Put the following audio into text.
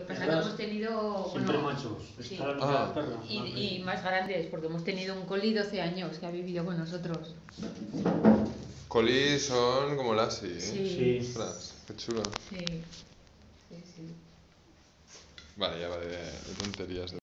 que pasa es que hemos tenido... Siempre machos. Sí. Perra. Y más grandes, porque hemos tenido un collie 12 años que ha vivido con nosotros. Collie son como Lassie, ¿eh? Sí. Ostras, qué chulo. Sí. Sí, sí. Vale, ya va de tonterías.